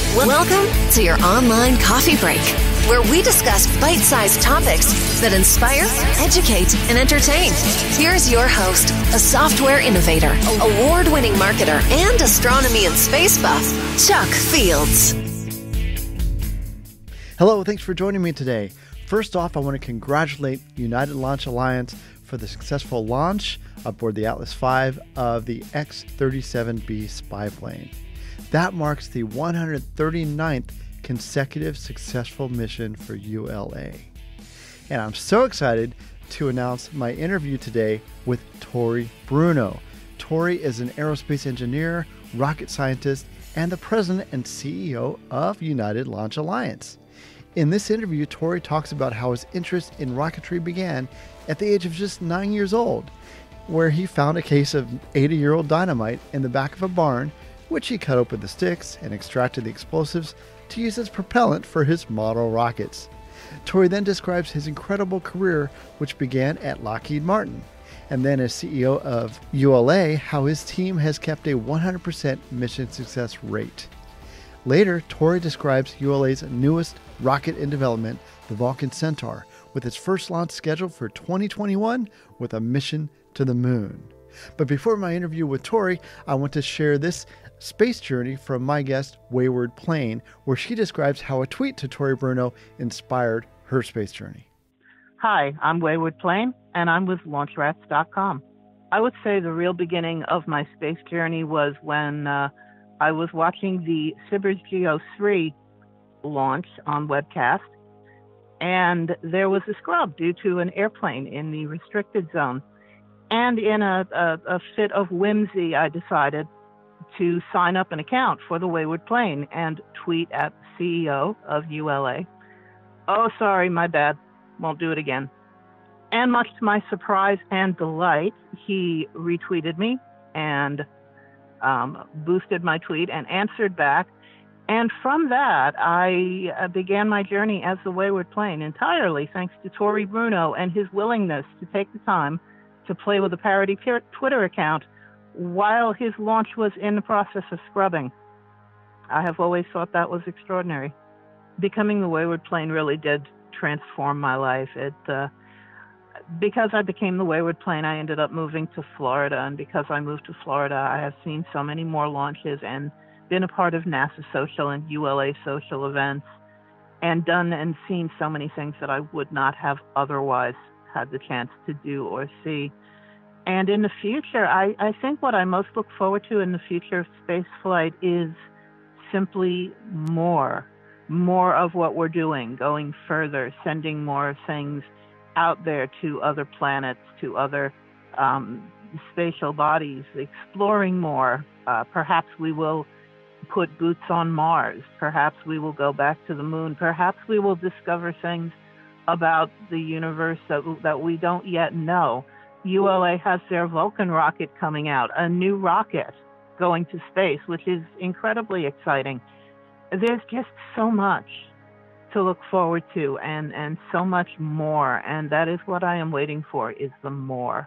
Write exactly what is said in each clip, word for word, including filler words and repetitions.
Welcome to your online coffee break, where we discuss bite-sized topics that inspire, educate, and entertain. Here's your host, a software innovator, award-winning marketer, and astronomy and space buff, Chuck Fields. Hello, thanks for joining me today. First off, I want to congratulate United Launch Alliance for the successful launch aboard the Atlas five of the X thirty-seven B spy plane. That marks the one hundred thirty-ninth consecutive successful mission for U L A. And I'm so excited to announce my interview today with Tory Bruno. Tory is an aerospace engineer, rocket scientist, and the president and C E O of United Launch Alliance. In this interview, Tory talks about how his interest in rocketry began at the age of just nine years old, where he found a case of eighty-year-old dynamite in the back of a barn, which he cut open the sticks and extracted the explosives to use as propellant for his model rockets. Tory then describes his incredible career, which began at Lockheed Martin, and then as C E O of U L A, how his team has kept a one hundred percent mission success rate. Later, Tory describes U L A's newest rocket in development, the Vulcan Centaur, with its first launch scheduled for twenty twenty-one with a mission to the moon. But before my interview with Tory, I want to share this space journey from my guest, Wayward Plane, where she describes how a tweet to Tory Bruno inspired her space journey. Hi, I'm Wayward Plane, and I'm with launch rats dot com. I would say the real beginning of my space journey was when uh, I was watching the Sibers Geo three launch on webcast, and there was a scrub due to an airplane in the restricted zone. And in a, a, a fit of whimsy, I decided to sign up an account for the Wayward Plane and tweet at the C E O of U L A. Oh, sorry, my bad. Won't do it again. And much to my surprise and delight, he retweeted me and um, boosted my tweet and answered back. And from that, I uh, began my journey as the Wayward Plane entirely thanks to Tory Bruno and his willingness to take the time to play with a parody Twitter account while his launch was in the process of scrubbing. I have always thought that was extraordinary. Becoming the Wayward Plane really did transform my life. It uh, because I became the Wayward Plane, I ended up moving to Florida, and because I moved to Florida, I have seen so many more launches and been a part of NASA social and U L A social events, and done and seen so many things that I would not have otherwise had the chance to do or see. And in the future, I, I think what I most look forward to in the future of space flight is simply more, more of what we're doing, going further, sending more things out there to other planets, to other um, spatial bodies, exploring more. Uh, perhaps we will put boots on Mars. Perhaps we will go back to the moon. Perhaps we will discover things about the universe that, that we don't yet know. U L A has their Vulcan rocket coming out, a new rocket going to space, which is incredibly exciting. There's just so much to look forward to and, and so much more, and that is what I am waiting for, is the more.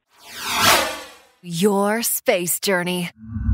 Your space journey.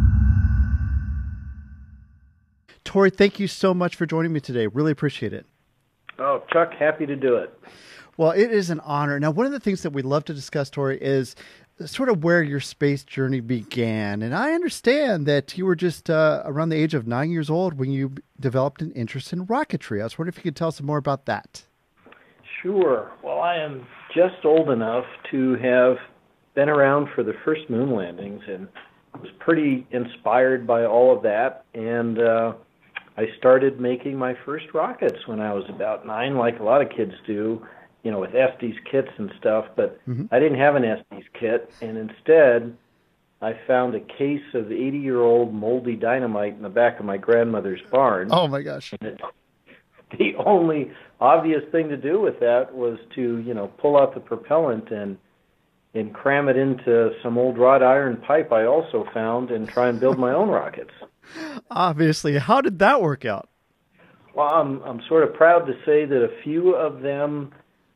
Tory, thank you so much for joining me today. Really appreciate it. Oh, Chuck, happy to do it. Well, it is an honor. Now, one of the things that we love to discuss, Tory, is sort of where your space journey began. And I understand that you were just uh, around the age of nine years old when you developed an interest in rocketry. I was wondering if you could tell us some more about that. Sure. Well, I am just old enough to have been around for the first moon landings and was pretty inspired by all of that. And uh, I started making my first rockets when I was about nine, like a lot of kids do, you know, with Estes kits and stuff, but mm-hmm. I didn't have an Estes kit, and instead I found a case of eighty-year-old moldy dynamite in the back of my grandmother's barn. Oh, my gosh. And it, the only obvious thing to do with that was to, you know, pull out the propellant and and cram it into some old wrought iron pipe I also found and try and build my own rockets. Obviously. How did that work out? Well, I'm, I'm sort of proud to say that a few of them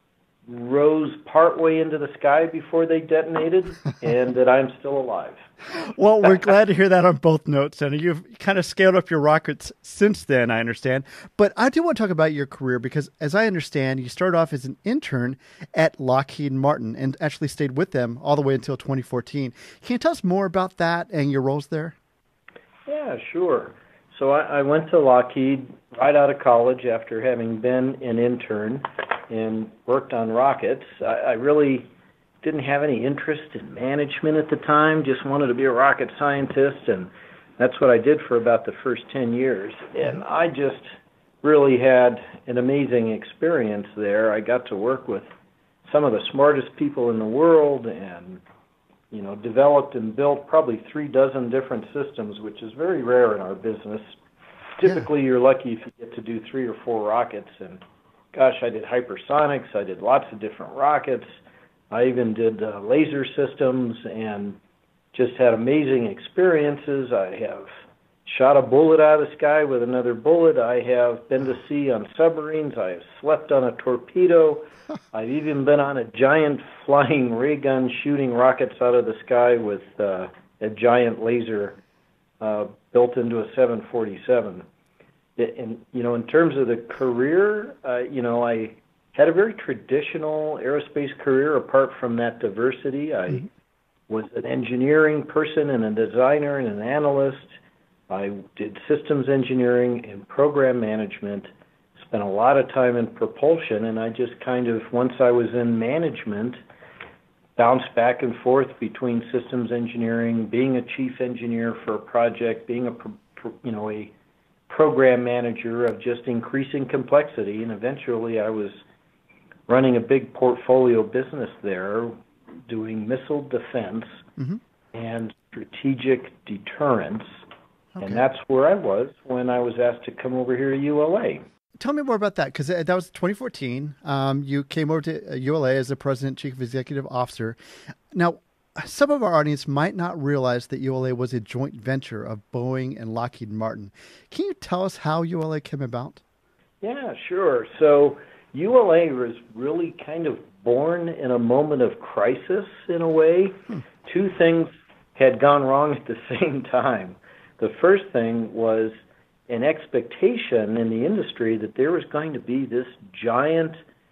rose partway into the sky before they detonated, and that I'm still alive. Well, we're glad to hear that on both notes, and you've kind of scaled up your rockets since then, I understand. But I do want to talk about your career because, as I understand, you started off as an intern at Lockheed Martin and actually stayed with them all the way until twenty fourteen. Can you tell us more about that and your roles there? Yeah, sure. So I, I went to Lockheed right out of college after having been an intern and worked on rockets. I, I really didn't have any interest in management at the time, just wanted to be a rocket scientist, and that's what I did for about the first ten years. And I just really had an amazing experience there. I got to work with some of the smartest people in the world and, you know, developed and built probably three dozen different systems, which is very rare in our business. Typically, yeah. You're lucky if you get to do three or four rockets, and gosh, I did hypersonics, I did lots of different rockets, I even did uh, laser systems and just had amazing experiences. I have shot a bullet out of the sky with another bullet. I have been to sea on submarines. I have slept on a torpedo. I've even been on a giant flying ray gun shooting rockets out of the sky with uh, a giant laser uh, built into a seven forty-seven. And, you know, in terms of the career, uh, you know, I had a very traditional aerospace career apart from that diversity. I mm-hmm. was an engineering person and a designer and an analyst. I did systems engineering and program management, spent a lot of time in propulsion, and I just kind of, once I was in management, bounced back and forth between systems engineering, being a chief engineer for a project, being a, you know, a program manager of just increasing complexity, and eventually I was running a big portfolio business there, doing missile defense mm-hmm. and strategic deterrence, okay. And that's where I was when I was asked to come over here to U L A. Tell me more about that, because that was twenty fourteen. Um, you came over to U L A as the president, chief executive officer. Now, some of our audience might not realize that U L A was a joint venture of Boeing and Lockheed Martin. Can you tell us how U L A came about? Yeah, sure. So U L A was really kind of born in a moment of crisis in a way. Hmm. Two things had gone wrong at the same time. The first thing was an expectation in the industry that there was going to be this giant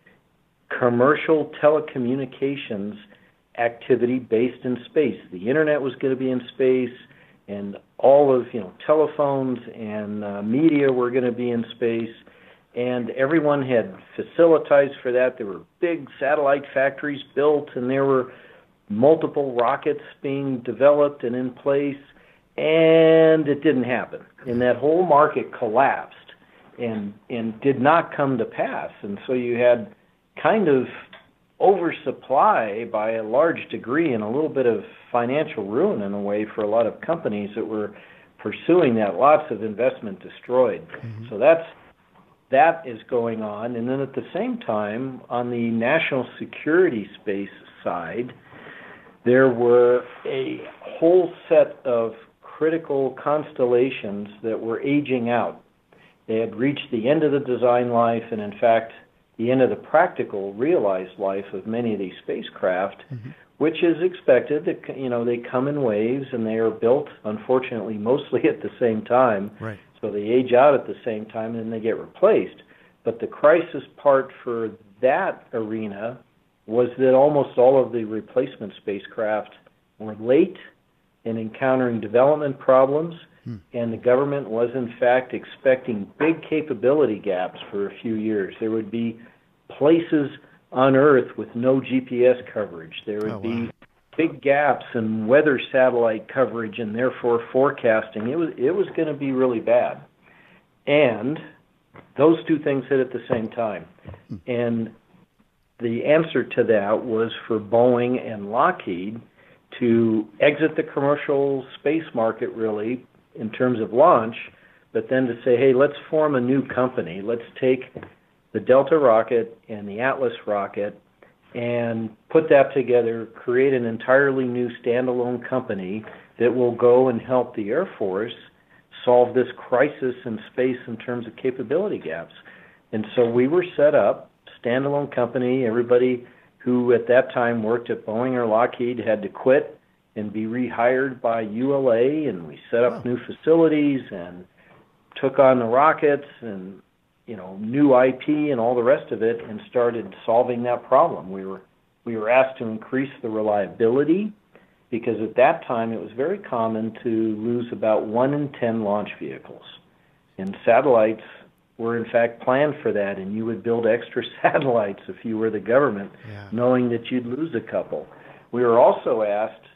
commercial telecommunications activity based in space. The internet was going to be in space, and all of, you know, telephones and uh, media were going to be in space. And everyone had facilitized for that. There were big satellite factories built, and there were multiple rockets being developed and in place, and it didn't happen. And that whole market collapsed and and did not come to pass. And so you had kind of oversupply by a large degree and a little bit of financial ruin in a way for a lot of companies that were pursuing that. Lots of investment destroyed. Mm-hmm. So that's That is going on. And then at the same time, on the national security space side, there were a whole set of critical constellations that were aging out. They had reached the end of the design life and, in fact, the end of the practical realized life of many of these spacecraft, mm-hmm. which is expected. That, you know, they come in waves and they are built, unfortunately, mostly at the same time. Right. So they age out at the same time and then they get replaced. But the crisis part for that arena was that almost all of the replacement spacecraft were late in encountering development problems, hmm. and the government was in fact expecting big capability gaps for a few years. There would be places on Earth with no G P S coverage. There would oh, wow. be big gaps in weather satellite coverage and therefore forecasting. It was it was going to be really bad. And those two things hit at the same time. And the answer to that was for Boeing and Lockheed to exit the commercial space market, really, in terms of launch, but then to say, hey, let's form a new company. Let's take the Delta rocket and the Atlas rocket and put that together, create an entirely new standalone company that will go and help the Air Force solve this crisis in space in terms of capability gaps. And so we were set up, standalone company. Everybody who at that time worked at Boeing or Lockheed had to quit and be rehired by U L A, and we set up wow. new facilities and took on the rockets and, you know, new I P and all the rest of it, and started solving that problem. We were we were asked to increase the reliability, because at that time it was very common to lose about one in ten launch vehicles. And satellites were in fact planned for that, and you would build extra satellites if you were the government, yeah. knowing that you'd lose a couple. We were also asked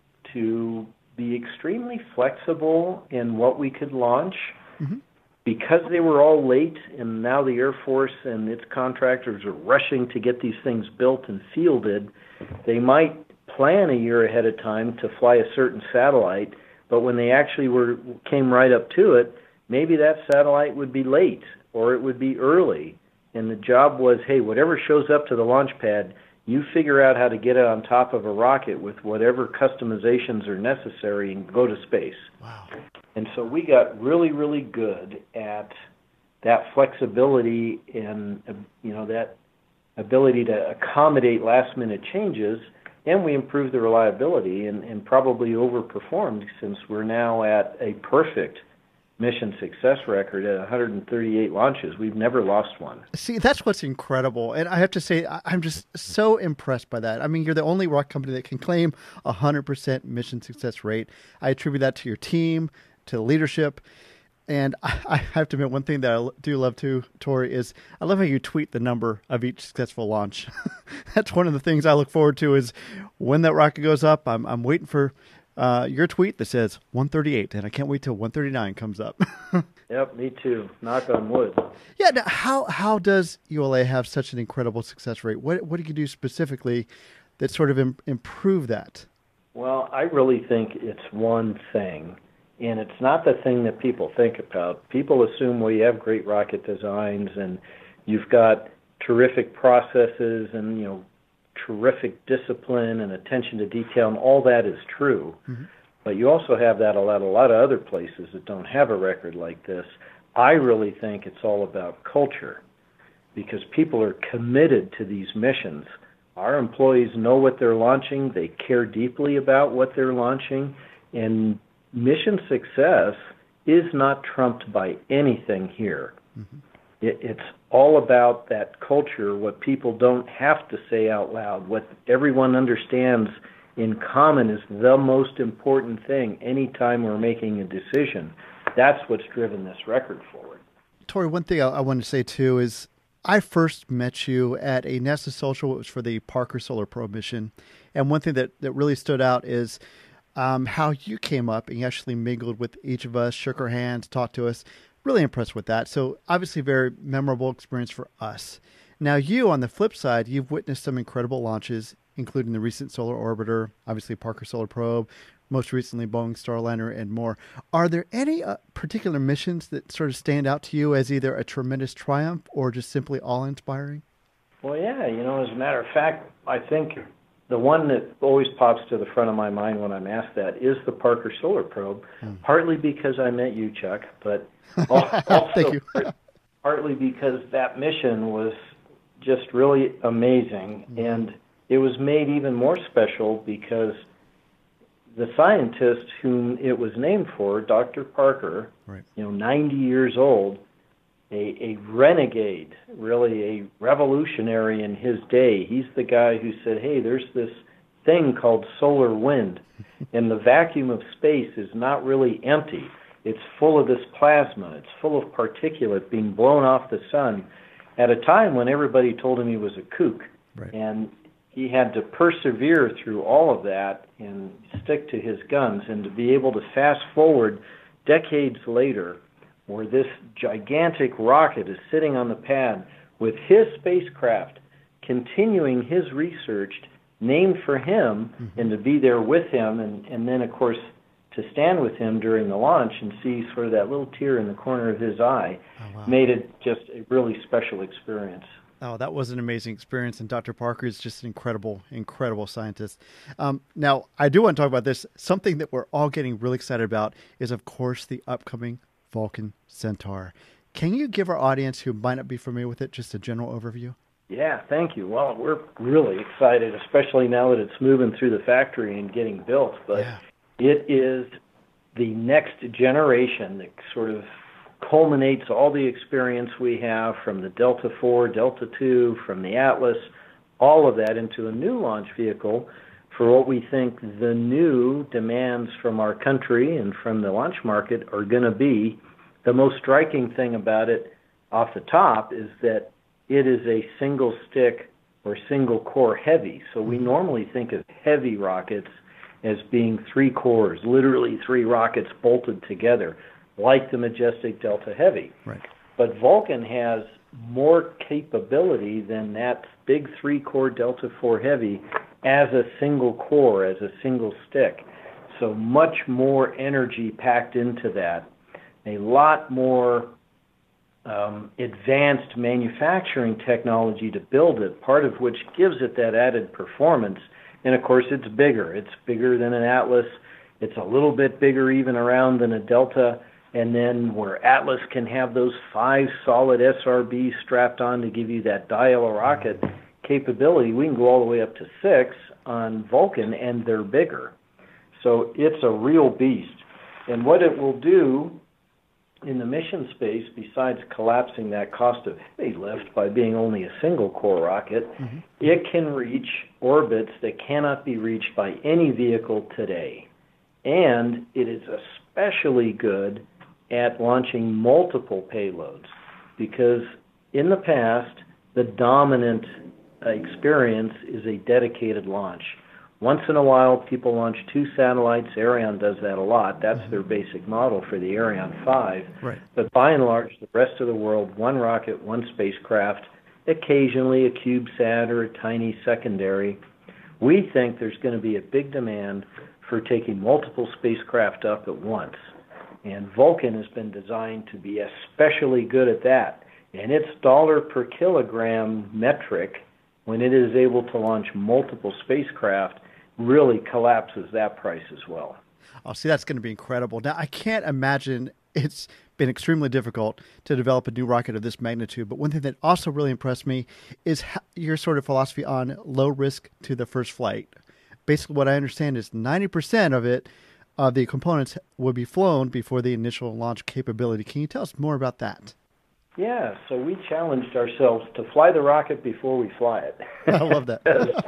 to be extremely flexible in what we could launch. Mm-hmm. Because they were all late, and now the Air Force and its contractors are rushing to get these things built and fielded, they might plan a year ahead of time to fly a certain satellite, but when they actually were came right up to it, maybe that satellite would be late or it would be early. And the job was, hey, whatever shows up to the launch pad, you figure out how to get it on top of a rocket with whatever customizations are necessary and go to space. Wow. And so we got really, really good at that flexibility and, you know, that ability to accommodate last-minute changes, and we improved the reliability and, and probably overperformed, since we're now at a perfect mission success record at one hundred thirty-eight launches. We've never lost one. See, that's what's incredible. And I have to say, I'm just so impressed by that. I mean, you're the only rocket company that can claim a one hundred percent mission success rate. I attribute that to your team, to the leadership. And I, I have to admit, one thing that I do love too, Tori, is I love how you tweet the number of each successful launch. That's one of the things I look forward to, is when that rocket goes up, I'm, I'm waiting for uh, your tweet that says one thirty-eight, and I can't wait till one thirty-nine comes up. Yep, me too. Knock on wood. Yeah, now how how does U L A have such an incredible success rate? What what do you do specifically that sort of im- improve that? Well, I really think it's one thing, and it's not the thing that people think about. People assume, well, you have great rocket designs and you've got terrific processes and, you know, terrific discipline and attention to detail, and all that is true. Mm-hmm. But you also have that a lot, a lot of other places that don't have a record like this. I really think it's all about culture, because people are committed to these missions. Our employees know what they're launching. They care deeply about what they're launching. And mission success is not trumped by anything here. Mm-hmm. It, it's all about that culture, what people don't have to say out loud, what everyone understands in common is the most important thing anytime we're making a decision. That's what's driven this record forward. Tori, one thing I, I want to say too is I first met you at a NASA social. It was for the Parker Solar Probe mission. And one thing that, that really stood out is um, how you came up and you actually mingled with each of us, shook our hands, talked to us. Really impressed with that. So obviously very memorable experience for us. Now you, on the flip side, you've witnessed some incredible launches, including the recent Solar Orbiter, obviously Parker Solar Probe, most recently Boeing Starliner, and more. Are there any uh, particular missions that sort of stand out to you as either a tremendous triumph or just simply awe-inspiring? Well, yeah. You know, as a matter of fact, I think the one that always pops to the front of my mind when I'm asked that is the Parker Solar Probe, hmm. partly because I met you, Chuck, but also Thank you. partly because that mission was just really amazing, hmm. and it was made even more special because the scientist whom it was named for, Doctor Parker, right. you know, ninety years old, a, a renegade, really a revolutionary in his day. He's the guy who said, hey, there's this thing called solar wind, and the vacuum of space is not really empty. It's full of this plasma. It's full of particulate being blown off the sun at a time when everybody told him he was a kook. Right. And he had to persevere through all of that and stick to his guns, and to be able to fast forward decades later where this gigantic rocket is sitting on the pad with his spacecraft continuing his research named for him, mm-hmm. and to be there with him, and, and then, of course, to stand with him during the launch and see sort of that little tear in the corner of his eye, oh, wow. made it just a really special experience. Oh, that was an amazing experience, and Doctor Parker is just an incredible, incredible scientist. Um, now, I do want to talk about this. Something that we're all getting really excited about is, of course, the upcoming Vulcan Centaur. Can you give our audience who might not be familiar with it just a general overview? Yeah, thank you. Well, we're really excited, especially now that it's moving through the factory and getting built. But Yeah. it is the next generation that sort of culminates all the experience we have from the Delta four, Delta two, from the Atlas, all of that into a new launch vehicle for what we think the new demands from our country and from the launch market are going to be. The most striking thing about it off the top is that it is a single stick or single core heavy. So we normally think of heavy rockets as being three cores, literally three rockets bolted together, like the Majestic Delta Heavy. Right. But Vulcan has more capability than that big three-core Delta four Heavy as a single core, as a single stick. So much more energy packed into that. A lot more um, advanced manufacturing technology to build it, part of which gives it that added performance. And of course, it's bigger. It's bigger than an Atlas. It's a little bit bigger even around than a Delta. And then where Atlas can have those five solid S R Bs strapped on to give you that dial-a-rocket capability, we can go all the way up to six on Vulcan, and they're bigger. So it's a real beast. And what it will do in the mission space, besides collapsing that cost of heavy lift by being only a single-core rocket, mm-hmm. it can reach orbits that cannot be reached by any vehicle today. And it is especially good at launching multiple payloads, because in the past, the dominant experience is a dedicated launch. Once in a while, people launch two satellites. Ariane does that a lot. That's their basic model for the Ariane five. Right. But by and large, the rest of the world, one rocket, one spacecraft, occasionally a CubeSat or a tiny secondary. We think there's going to be a big demand for taking multiple spacecraft up at once. And Vulcan has been designed to be especially good at that. And its dollar per kilogram metric, when it is able to launch multiple spacecraft, really collapses that price as well. Oh, see, that's going to be incredible. Now, I can't imagine it's been extremely difficult to develop a new rocket of this magnitude, but one thing that also really impressed me is how, your sort of philosophy on low risk to the first flight. Basically, what I understand is ninety percent of it, uh, the components will be flown before the initial launch capability. Can you tell us more about that? Yeah, so we challenged ourselves to fly the rocket before we fly it. I love that.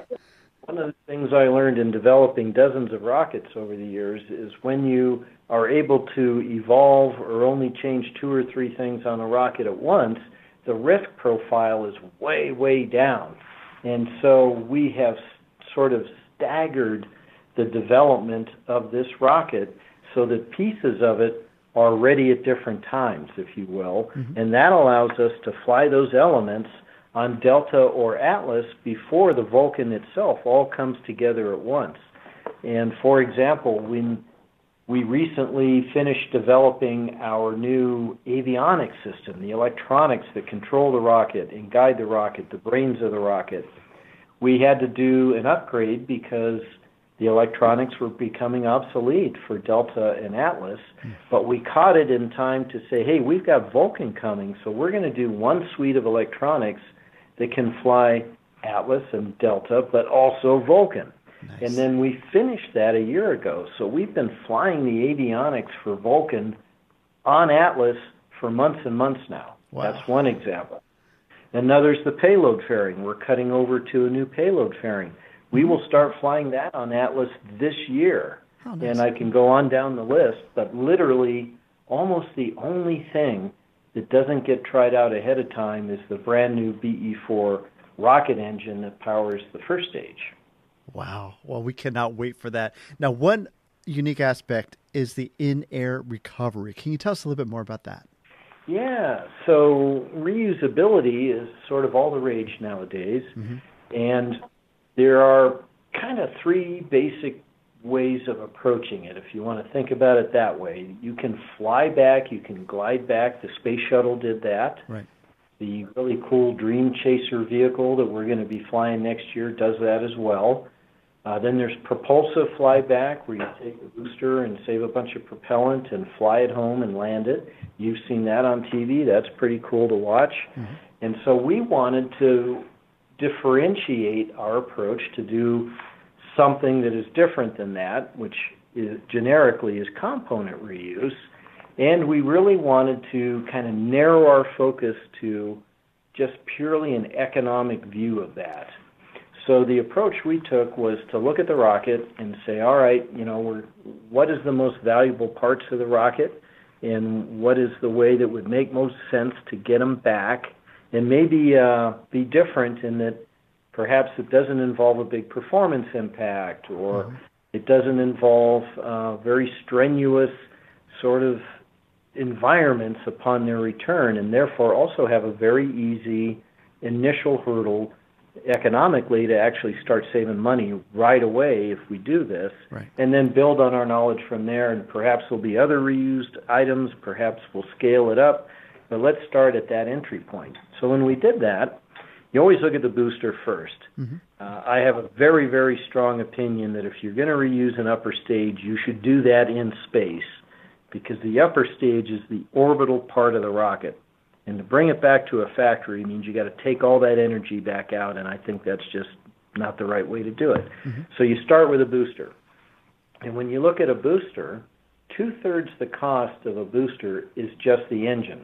One of the things I learned in developing dozens of rockets over the years is when you are able to evolve or only change two or three things on a rocket at once, the risk profile is way, way down. And so we have sort of staggered the development of this rocket so that pieces of it are ready at different times, if you will, mm-hmm. and that allows us to fly those elements on Delta or Atlas before the Vulcan itself all comes together at once. And for example, when we recently finished developing our new avionics system, the electronics that control the rocket and guide the rocket, the brains of the rocket, we had to do an upgrade because the electronics were becoming obsolete for Delta and Atlas, but we caught it in time to say, hey, we've got Vulcan coming, so we're going to do one suite of electronics that can fly Atlas and Delta, but also Vulcan. Nice. And then we finished that a year ago, so we've been flying the avionics for Vulcan on Atlas for months and months now. Wow. That's one example. Another's the payload fairing. We're cutting over to a new payload fairing. We will start flying that on Atlas this year, oh, nice. And I can go on down the list, but literally almost the only thing that doesn't get tried out ahead of time is the brand new B E four rocket engine that powers the first stage. Wow. Well, we cannot wait for that. Now, one unique aspect is the in-air recovery. Can you tell us a little bit more about that? Yeah. So reusability is sort of all the rage nowadays, mm-hmm. and there are kind of three basic ways of approaching it, if you want to think about it that way. You can fly back, you can glide back. The Space Shuttle did that. Right. The really cool Dream Chaser vehicle that we're going to be flying next year does that as well. Uh, then there's propulsive flyback, where you take a booster and save a bunch of propellant and fly it home and land it. You've seen that on T V. That's pretty cool to watch. Mm-hmm. And so we wanted to differentiate our approach to do something that is different than that, which is, generically is component reuse. And we really wanted to kind of narrow our focus to just purely an economic view of that. So the approach we took was to look at the rocket and say, all right, you know, we're, what is the most valuable parts of the rocket, and what is the way that would make most sense to get them back, and maybe uh, be different in that perhaps it doesn't involve a big performance impact, or mm-hmm. it doesn't involve uh, very strenuous sort of environments upon their return, and therefore also have a very easy initial hurdle economically to actually start saving money right away if we do this, right. and then build on our knowledge from there, and perhaps there'll be other reused items, perhaps we'll scale it up, but let's start at that entry point. So when we did that, you always look at the booster first. Mm-hmm. Uh, I have a very, very strong opinion that if you're going to reuse an upper stage, you should do that in space, because the upper stage is the orbital part of the rocket. And to bring it back to a factory means you got to take all that energy back out, and I think that's just not the right way to do it. Mm-hmm. So you start with a booster. And when you look at a booster, two-thirds the cost of a booster is just the engine.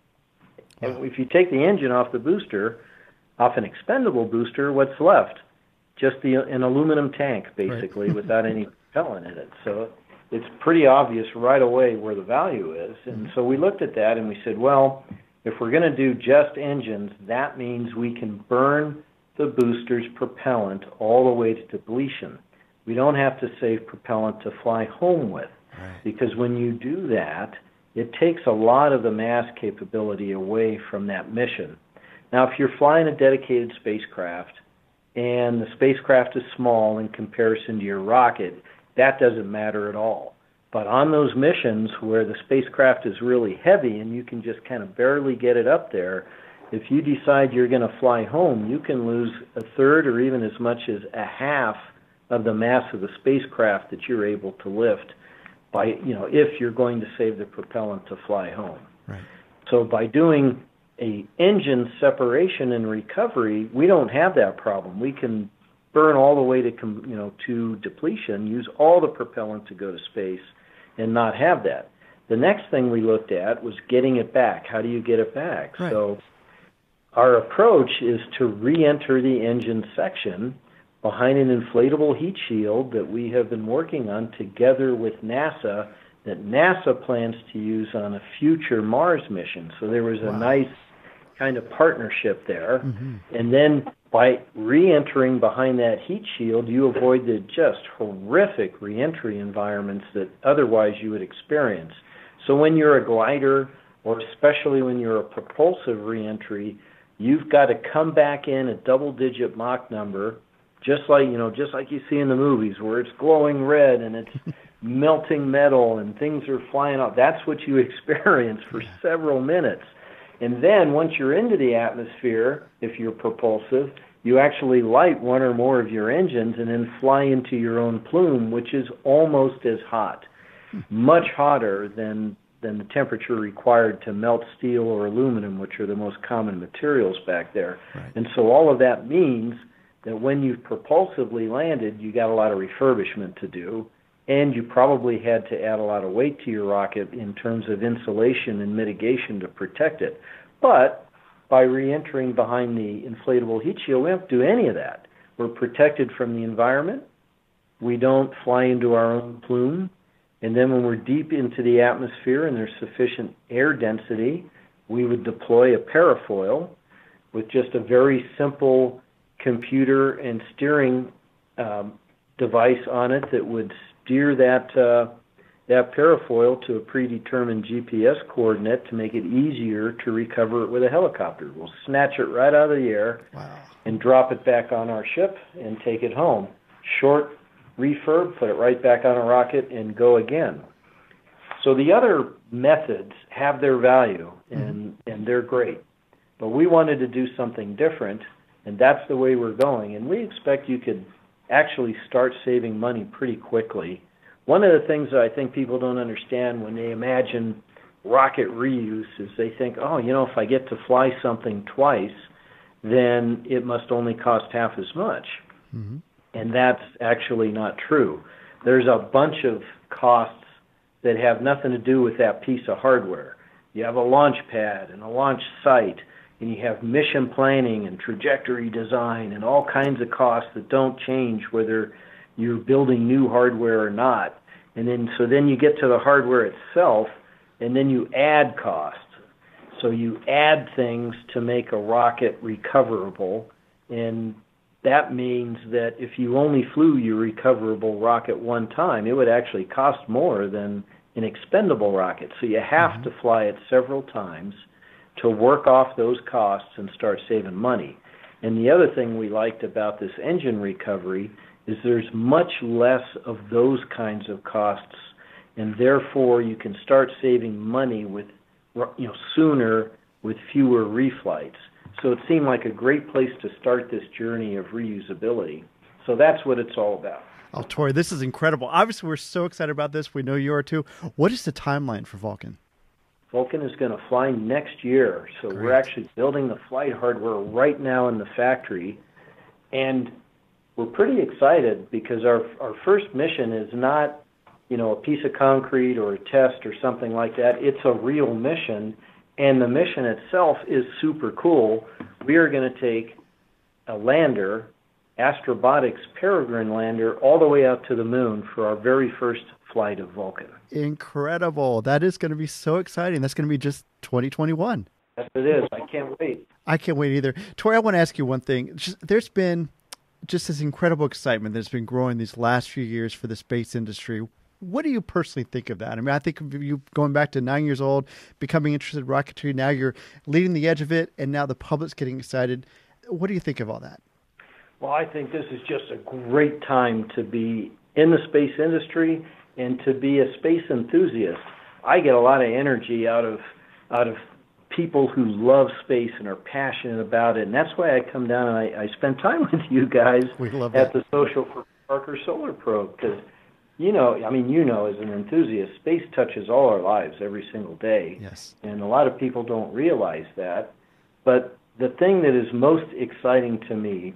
Wow. And if you take the engine off the booster, off an expendable booster, what's left? Just the, an aluminum tank, basically, right. without any propellant in it. So it's pretty obvious right away where the value is. And mm-hmm. so we looked at that and we said, well, if we're going to do just engines, that means we can burn the booster's propellant all the way to depletion. We don't have to save propellant to fly home with, right. because when you do that, it takes a lot of the mass capability away from that mission. Now, if you're flying a dedicated spacecraft and the spacecraft is small in comparison to your rocket, that doesn't matter at all. But on those missions where the spacecraft is really heavy and you can just kind of barely get it up there, if you decide you're going to fly home, you can lose a third or even as much as a half of the mass of the spacecraft that you're able to lift by, you know, if you're going to save the propellant to fly home. Right. So by doing a engine separation and recovery, we don't have that problem. We can burn all the way to, you know, to depletion, use all the propellant to go to space, and not have that. The next thing we looked at was getting it back. How do you get it back? Right. So our approach is to re-enter the engine section behind an inflatable heat shield that we have been working on together with NASA, that NASA plans to use on a future Mars mission. So there was a wow. nice kind of partnership there. Mm-hmm. And then by re-entering behind that heat shield, you avoid the just horrific re-entry environments that otherwise you would experience. So when you're a glider, or especially when you're a propulsive re-entry, you've got to come back in a double-digit Mach number, just like, you know, just like you see in the movies, where it's glowing red and it's melting metal and things are flying off. That's what you experience for several minutes. And then once you're into the atmosphere, if you're propulsive, you actually light one or more of your engines and then fly into your own plume, which is almost as hot, much hotter than than the temperature required to melt steel or aluminum, which are the most common materials back there. Right. And so all of that means that when you've propulsively landed, you got a lot of refurbishment to do, and you probably had to add a lot of weight to your rocket in terms of insulation and mitigation to protect it. But by re-entering behind the inflatable heat shield, we don't have to do any of that. We're protected from the environment. We don't fly into our own plume. And then when we're deep into the atmosphere and there's sufficient air density, we would deploy a parafoil with just a very simple computer and steering um, device on it that would steer that uh, that parafoil to a predetermined G P S coordinate to make it easier to recover it with a helicopter. We'll snatch it right out of the air wow. and drop it back on our ship and take it home. Short refurb, put it right back on a rocket, and go again. So the other methods have their value, and, mm-hmm. and they're great. But we wanted to do something different, and that's the way we're going. And we expect you could actually start saving money pretty quickly. One of the things that I think people don't understand when they imagine rocket reuse is they think, oh, you know, if I get to fly something twice, then it must only cost half as much. Mm-hmm. And that's actually not true. There's a bunch of costs that have nothing to do with that piece of hardware. You have a launch pad and a launch site, and you have mission planning and trajectory design and all kinds of costs that don't change whether you're building new hardware or not. And then so then you get to the hardware itself, and then you add costs. So you add things to make a rocket recoverable, and that means that if you only flew your recoverable rocket one time, it would actually cost more than an expendable rocket. So you have mm-hmm. to fly it several times to work off those costs and start saving money. And the other thing we liked about this engine recovery is there's much less of those kinds of costs, and therefore you can start saving money with, you know, sooner with fewer reflights. So it seemed like a great place to start this journey of reusability. So that's what it's all about. Oh, Tory, this is incredible. Obviously, we're so excited about this. We know you are too. What is the timeline for Vulcan? Vulcan is going to fly next year. So Great. We're actually building the flight hardware right now in the factory. And we're pretty excited because our our first mission is not, you know, a piece of concrete or a test or something like that. It's a real mission, and the mission itself is super cool. We are going to take a lander, Astrobotics Peregrine lander, all the way out to the moon for our very first flight of Vulcan. Incredible. That is going to be so exciting. That's going to be just twenty twenty-one. Yes, it is. I can't wait. I can't wait either. Tory, I want to ask you one thing. Just, there's been just this incredible excitement that's been growing these last few years for the space industry. What do you personally think of that? I mean, I think of you going back to nine years old, becoming interested in rocketry. Now you're leading the edge of it, and now the public's getting excited. What do you think of all that? Well, I think this is just a great time to be in the space industry and to be a space enthusiast. I get a lot of energy out of out of people who love space and are passionate about it, and that's why I come down and I, I spend time with you guys we love at that. the Social for Parker Solar Probe, because, you know, I mean, you know, as an enthusiast, space touches all our lives every single day. Yes. And a lot of people don't realize that. But the thing that is most exciting to me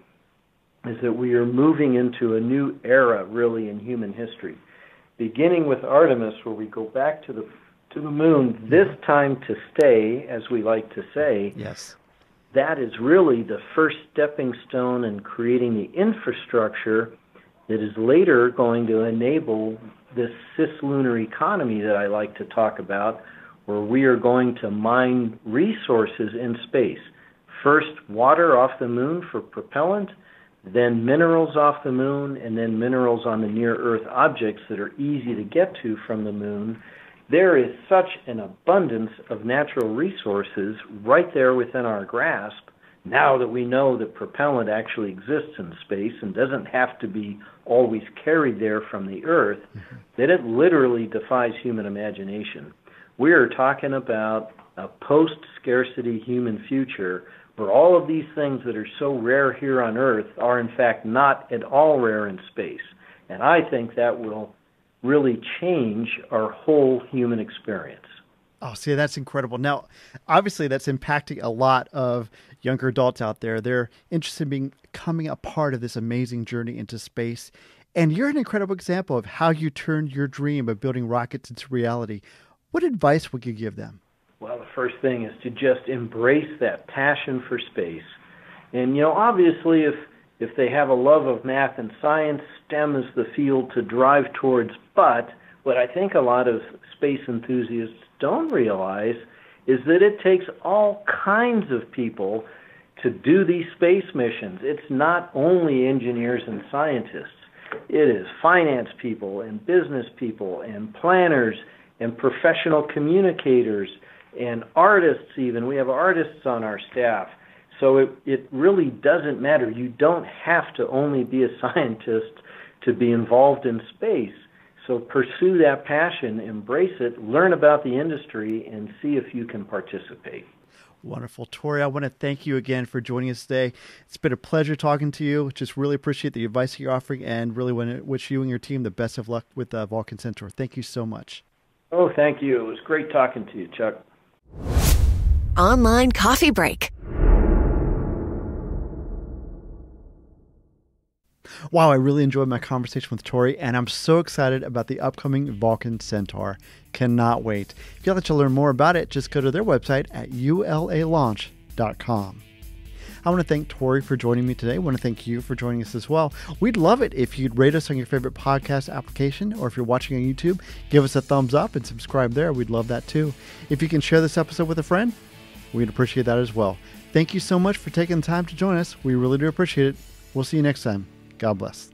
is that we are moving into a new era, really, in human history, beginning with Artemis, where we go back to the to the moon, this time to stay, as we like to say. Yes. That is really the first stepping stone in creating the infrastructure that is later going to enable this cislunar economy that I like to talk about, where we are going to mine resources in space. First, water off the moon for propellant, then minerals off the moon, and then minerals on the near-Earth objects that are easy to get to from the moon. There is such an abundance of natural resources right there within our grasp, now that we know that propellant actually exists in space and doesn't have to be always carried there from the Earth, mm-hmm. that it literally defies human imagination. We are talking about a post-scarcity human future where all of these things that are so rare here on Earth are in fact not at all rare in space. And I think that will really change our whole human experience. Oh, see, that's incredible. Now, obviously, that's impacting a lot of younger adults out there. They're interested in being, becoming a part of this amazing journey into space. And you're an incredible example of how you turned your dream of building rockets into reality. What advice would you give them? Well, the first thing is to just embrace that passion for space. And, you know, obviously, if if they have a love of math and science, STEM is the field to drive towards. But what I think a lot of space enthusiasts don't realize is that it takes all kinds of people to do these space missions. It's not only engineers and scientists. It is finance people and business people and planners and professional communicators and artists even. We have artists on our staff. So it, it really doesn't matter. You don't have to only be a scientist to be involved in space. So pursue that passion, embrace it, learn about the industry, and see if you can participate. Wonderful. Tory, I want to thank you again for joining us today. It's been a pleasure talking to you. Just really appreciate the advice you're offering, and really want to wish you and your team the best of luck with uh, Vulcan Centaur. Thank you so much. Oh, thank you. It was great talking to you, Chuck. Online Coffee Break. Wow, I really enjoyed my conversation with Tori, and I'm so excited about the upcoming Vulcan Centaur. Cannot wait. If you'd like to learn more about it, just go to their website at U L A launch dot com. I want to thank Tori for joining me today. I want to thank you for joining us as well. We'd love it if you'd rate us on your favorite podcast application, or if you're watching on YouTube, give us a thumbs up and subscribe there. We'd love that too. If you can share this episode with a friend, we'd appreciate that as well. Thank you so much for taking the time to join us. We really do appreciate it. We'll see you next time. God bless.